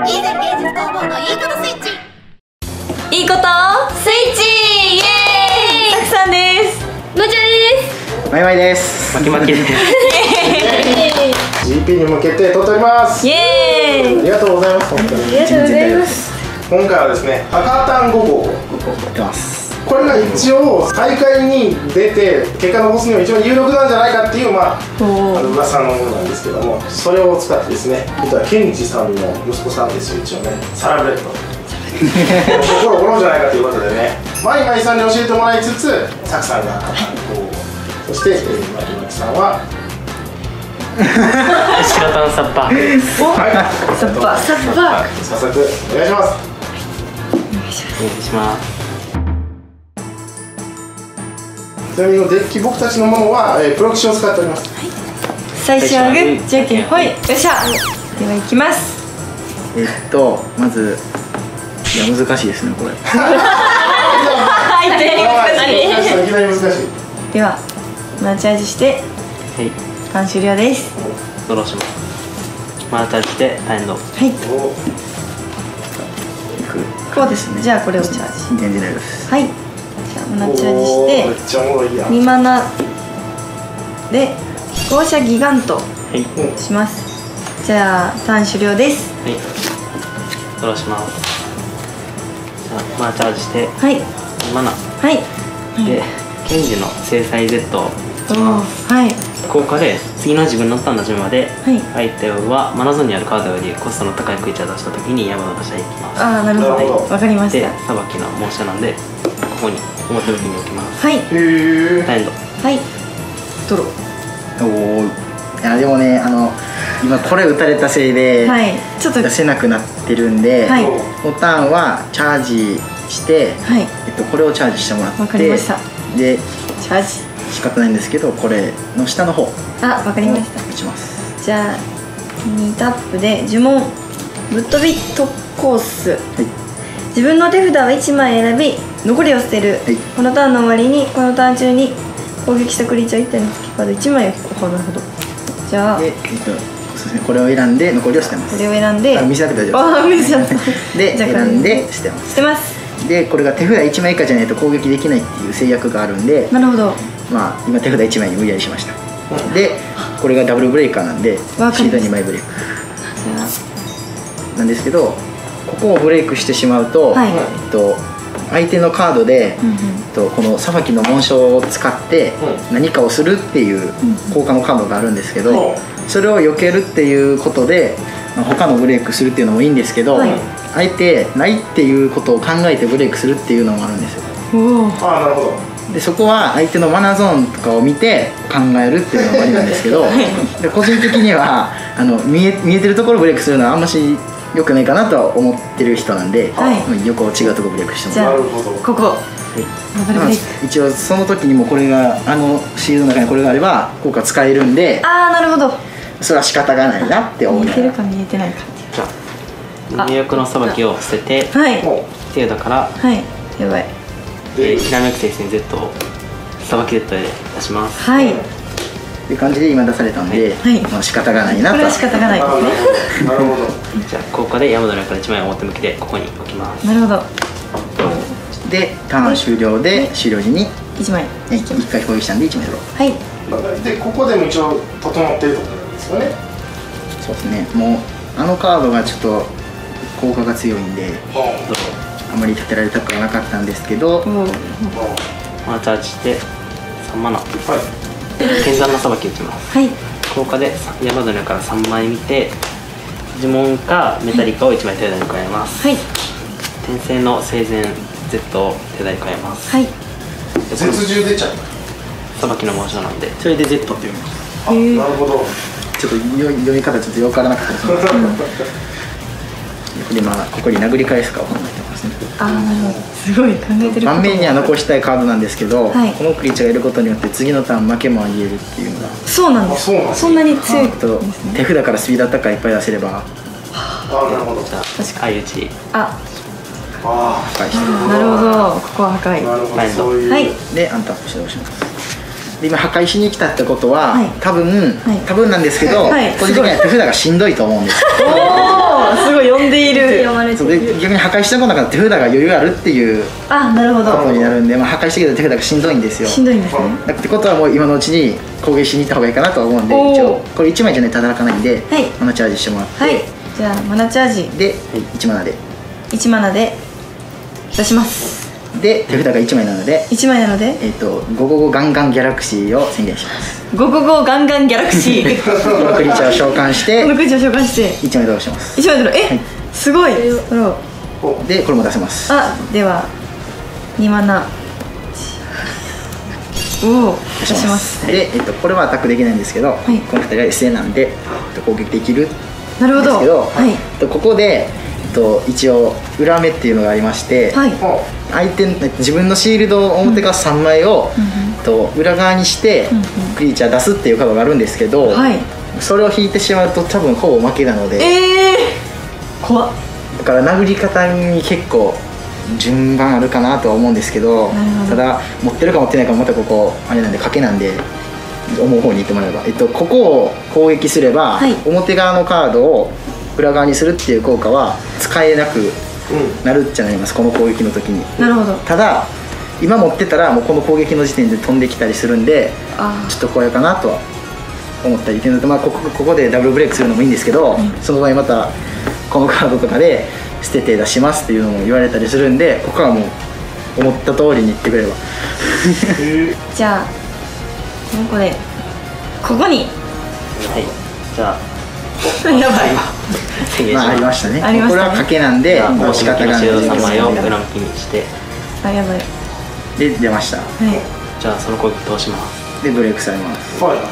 いいぜ芸術工房のいいことスイッチ。 いいことスイッチイエーイ。たくさんです。むちゃです。 まいまいです。 まきまきです。 GP に向けて撮っております。 イエーイ。 ありがとうございます。本当にありがとうございます。 今回はですね、博多5号やってます。 これが一応大会に出て結果の残すには一番有力なんじゃないかっていう噂のものなんですけども、それを使ってですね、実はケンジさんの息子さんですよ、一応ね、サラブレッド心折ろうじゃないかということでね、マイマイさんに教えてもらいつつ、サクさんがそしてマキマキさんは白タンサッパークです。 はい、 サッパーサッパーク。 早速お願いします。 お願いします。 ちなみにデッキ僕たちのものは、プロキシを使っております。 最初はグーじゃんけんほい。よっしゃ。ではいきます。 まずいや難しいですねこれ。 はい、 いきなり難しい。 ではマーチャージしてはい。 ターン終了です。 ドローします。マーチャージしてタエンド。 はい。 おこうですね。じゃあこれをチャージ。 現時代です。 はい。じゃあマーチャージしてめっちゃおもろいやん。 2マナで放射ギガントはい。 します。じゃあターン終了です。 はい。ドローします。じゃあマーチャージしてはいマナはいでケンジの制裁 Z をおおはい効果で次の自分のターンの順まではい相手はマナゾーンにあるカードよりコストの高いクリーチャーを出したときに山の出しいきます。 ああなるほなるほどどわかりましでた。 さばきのモーションなんでここに表向きに置きます。 はいへえ。 タエンド。 はいドロおお。いやでもね今これ打たれたせいではいちょっと出せなくなってるんで、 はいこのターンはチャージして、 はいこれをチャージしてもらってわかりました。 でチャージ仕方ないんですけどこれの下の方あわかりました。 打ちます。 じゃあ2タップで呪文ぶっ飛び特コース、 はい自分の手札を1枚選び残りを捨てる、 はいこのターンの終わりにこのターン中に攻撃したクリーチャー1体の付きカード1枚を引く。なるほど。じゃあでそうですね、これを選んで残りを捨てます。 これを選んで見せなくて大丈夫あ見せちゃったでじゃあ選んで捨てます。 捨てます。 でこれが手札1枚以下じゃないと攻撃できないっていう制約があるんで、 なるほど。 まあ今手札1枚に無理やりしました。でこれがダブルブレーカーなんでシわかりましたード2枚ブレイクじゃなんですけど、ここをブレイクしてしまうと、 はい相手のカードで、 うんこのさばきの紋章を使って何かをするっていう効果のカードがあるんですけど、 はいそれを避けるっていうことで、まあ他のブレイクするっていうのもいいんですけど、 はいあえてないっていうことを考えてブレイクするっていうのもあるんですよ。 あおおああ、なるほど。 でそこは相手のマナーゾーンとかを見て考えるっていうのもありなんですけど、で個人的には見えてるところをブレイクするのはあんまし良くないかなとは思ってる人なんで、 はいまあ横違うところブレイクしてもじゃあなるほど。 ここダブルまあブレイク。 一応その時にもこれがシールドの中にこれがあれば効果使えるんで、 ああなるほど。 それは仕方がないなって思いながら見えてるか見えてないか。 じゃあ入浴のさばきを捨ててはいも手札からはいやばい。 ひらめく先生 Z をさばき Z で出します。 はいっていう感じで今出されたんで、 はいまあ仕方がないなことれは仕方がないでああ、なるすね。 ほど。なるほど。 じゃあ効果で山の中から1枚表向きでここに置きます。 なるほど。 でターン終了で終了時に 1枚 1回攻撃したんで1枚ドロー。 はいで、ここでも一応整ってるってことなんですよね。 そうですね、もうカードがちょっと効果が強いんであまり立てられたくはなかったんですけど、 おおマーチャージして3マナはい。 剣山のさばき打ちます。 はい効果で山の中から3枚見て呪文かメタリカを1枚手札に加えます。 はい転生の生前 Z を手札に加えます。 はい絶獣出ちゃう。 さばきの紋章なんでそれで Z って読みます。 あ、なるほど。 ちょっと読み方ちょっとよくわからなかったですで今ここに殴り返すかを考えてますね。 ああなるほど。すごい考えてること盤面には残したいカードなんですけど、 はいこのクリーチャーがいることによって次のターン負けもありえるっていうのが、 あ、 そうなんです。 そうなんですそんなに強い手札からスピードアタッカーいっぱい出せればあ、なるほど。 じゃあ確か相打ちああ破壊してなるほど。ここは破あ、な壊。 るほど。そういう。 はいでアンタップして押します。で今破壊しに来たってことは、 はい多分、 い多分なんですけど、 はい個人的には手札がしんどいと思うんです。 おおすごい呼んでいる。 読まれてそうでる。 逆に破壊したことなかった手札が余裕あるっていうあ、なるほことど。 になるんで、まあ、破壊してきた手札がしんどいんですよ。 しんどいんですね。 ってことはもう今のうちに攻撃しに行った方がいいかなとは思うんで、 おー一応これ1枚じゃねただかないんで、 はいマナチャージしてもらって、 はい。じゃあマナチャージで1マナで 1マナで出します。 で手札が1枚なので、 1枚なので 555ガンガンギャラクシーを宣言します 555ガンガンギャラクシー。 このクリーチャーを召喚してこのクイズを紹介して 1枚ドローします 1枚ドロー。 はいすごい。ドロー。 でこれも出せます。 あ、では2マナ。おお、出します。 で、これはアタックできないんですけど、 いこの2人は SA なんで攻撃できるんなるほど。 ですけど、 はいここで、一応裏目っていうのがありまして、 はい。 相手自分のシールド表から3枚を、裏側にして、クリーチャー出すっていうカードがあるんですけど、 はい。 それを引いてしまうと多分ほぼ負けなので、 怖っ。 だから殴り方に結構順番あるかなとは思うんですけど、 なるほどただ持ってるか持ってないかまたここあれなんで賭けなんで思う方に行ってもらえば、ここを攻撃すれば、 はい表側のカードを裏側にするっていう効果は使えなくなるっちゃなります、この攻撃の時に。 なるほど。 ただ今持ってたらもうこの攻撃の時点で飛んできたりするんであちょっと怖いかなとは思ったりっていうのと、まあ、ここでダブルブレイクするのもいいんですけど、その場合またこのカードとかで捨てて出しますっていうのも言われたりするんで、ここはもう思った通りに言ってくればじゃあこれここにはい。じゃあやばい。 宣言しまあありまます。 したね。 ありましたねこれは賭けなんでじゃあもう仕方がないシールド3 です枚を裏向きにして、 あ、やばい。 で出ました。 はい。 じゃあその攻撃通します。 でブレイクされます。 はい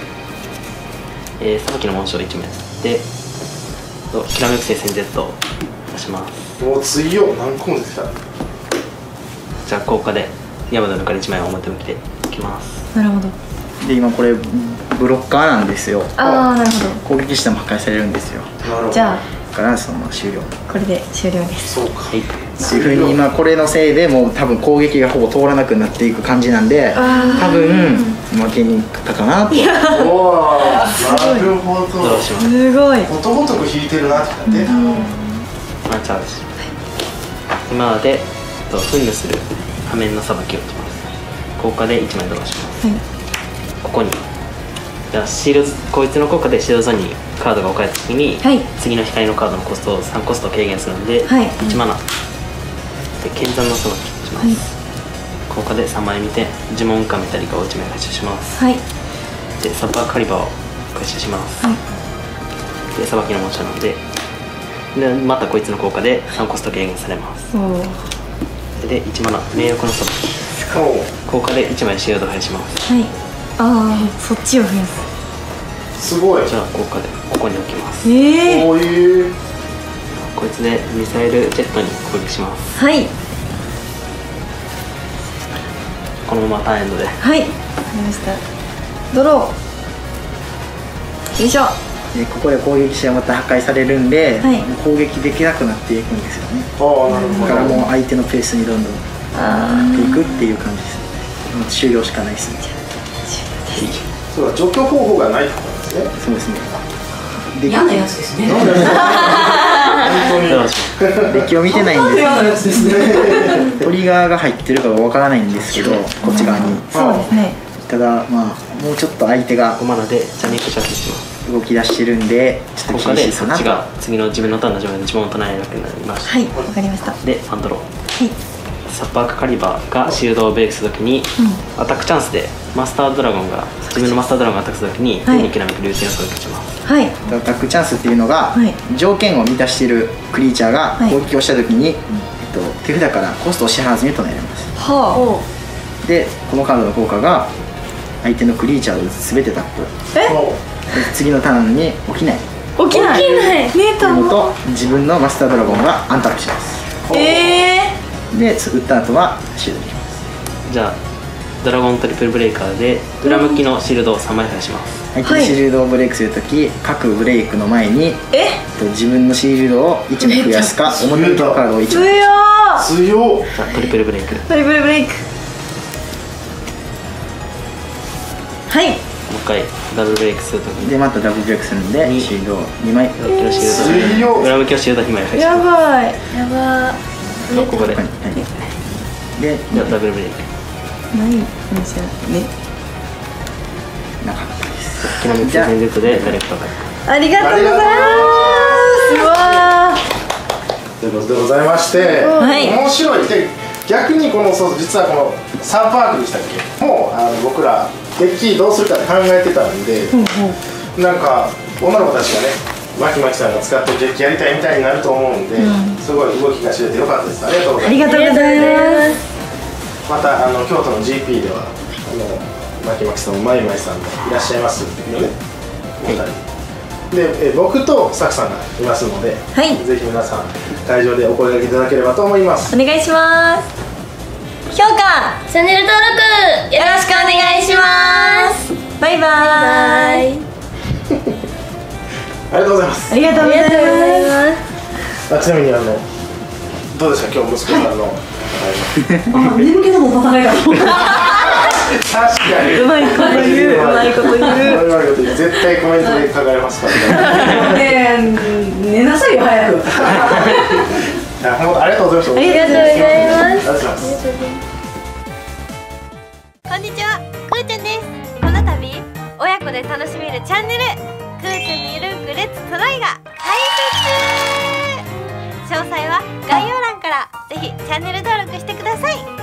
さっきの紋章1枚できらめく星戦 Z を出します。 もう次よ何個も出てきた。 じゃあ効果でヤマドのから1枚を表向きでいきます。 なるほど。 で今これブロッカーなんですよ。 ああ、なるほ攻撃しても破壊されるんですよ。 なるほど。 ど。じゃあだからその終了。 これで終了です。 そうか。 はい。 っていうふうに今これのせいでもう多分攻撃がほぼ通らなくなっていく感じなんで、多分負けにいったかなと。 おお、なるほど。 ドローします。 すごい。 ことごとく引いてるなってなって。 マナチャージ。今まで噴霧する仮面のさばきを打ちます。効果で1枚ドローします。 はい。 ここにじゃあシールド、こいつの効果でシールドゾーンにカードが置かれた時に、 はい次の光のカードのコストを3コスト軽減するので、 はい 1マナで剣山のさばきを打ちます、 はい。 効果で3枚見て呪文かメタリカを1枚回収します。 はい。 でサッパーカリバーを回収します、 はい。 でさばきの模写なのでまたこいつの効果で3コスト軽減されます。 おお。 で1マナ名誉のさばきお効果で1枚シールドを増やします。 はい。ああ、そっちを増やす。 すごい。 じゃあ効果でここに置きます。 ええ。 こういう。 こいつでミサイルジェットに攻撃します。 はい。 このままターンエンドではい。わかりました。ドロー。よいしょ。 でここで攻撃してまた破壊されるんで、 はいもう攻撃できなくなっていくんですよね。 ああ、なるほだからもうど。 相手のペースにどんどんなっていくっていう感じですね。もう終了しかないですね。 そうだ、除去方法がないってことなんですね。 そうですね。で嫌なやつですね。 本当に。 ドローします。 デッキを見てないんで嫌なやつですね。 トリガーが入ってるかがわからないんですけど、こっち側に。 そうですね。 ただまあもうちょっと相手が 5マナでジャニックシャツします。 動き出してるんでちょっと厳し効果でいかなと。 そっちが次の自分のターンの自分で呪文を唱えなくなりました。 はい。わかりました。はでファンドローい。 サッパーカリバーがシールドをブレイクするときに、アタックチャンスでマスタードラゴンが自分のマスタードラゴンがアタックするときにはい手にきらめく流星の攻撃をします。 はい。 アタックチャンスっていうのが、 はい条件を満たしているクリーチャーがはい攻撃をした時に、手札からコストを支払わずに唱えられます。 はでこのカードの効果が相手のクリーチャーを全てタップ。 あ。え？ おうで次のターンに起きない起きない。起きない。ネーというのタも。 と自分のマスタードラゴンがアンタップします。で打った後はシールドできます。 じゃあドラゴントリプルブレイカーで裏向きのシールドを3枚増やします。 相手のシールドをブレイクするとき、各ブレイクの前に自分のシールドを1枚増やすか表向きのカードを1 強枚。 ー。 強っ。 じゃあトリプルブレイクトリプルブレイク。はい。 う一回ダブルブレイクするときにでまたダブルブレイクするんでシールド2枚裏向きのシールド裏向きのシールド2枚返しやまばいやばす。ここででじゃあダブルブレイク。 ないんですよね。 なかったです。 昨日3つ戦術でダイレクトがありがとうございます。わということでございまして、 はい面白い。で逆にこの実はこのサンパークでしたっけもう僕らデッキどうするかって考えてたんで、なんか女の子たちがねマキマキさんが使ってるデッキやりたいみたいになると思うんで、すごい動きが知れてよかったです。ありがとうございます。 ありがとうございます。 また京都の GP ではマキマキさんもマイマイさんもいらっしゃいますよね、お二人で僕とサクさんがいますので、 はい、 ぜひ皆さん会場でお声掛けいただければと思います。 お願いします。評価チャンネル登録よろしくお願いします。バイバイ。 ありがとうございます。 ありがとうございます。 ちなみにどうでした今日息子さんの眠気でもバカやろ。 確かにうまいこと言う、うまいこと言う。 絶対コメントで書かれますからね。 寝なさいよ早く。 ありがとうございました。 ありがとうございます。 ありがとうございます。 こんにちは、くーちゃんです。この度親子で楽しめるチャンネルくーちゃんのゆるくレッツトライが開設。詳細は概要欄からぜひチャンネル登録してください。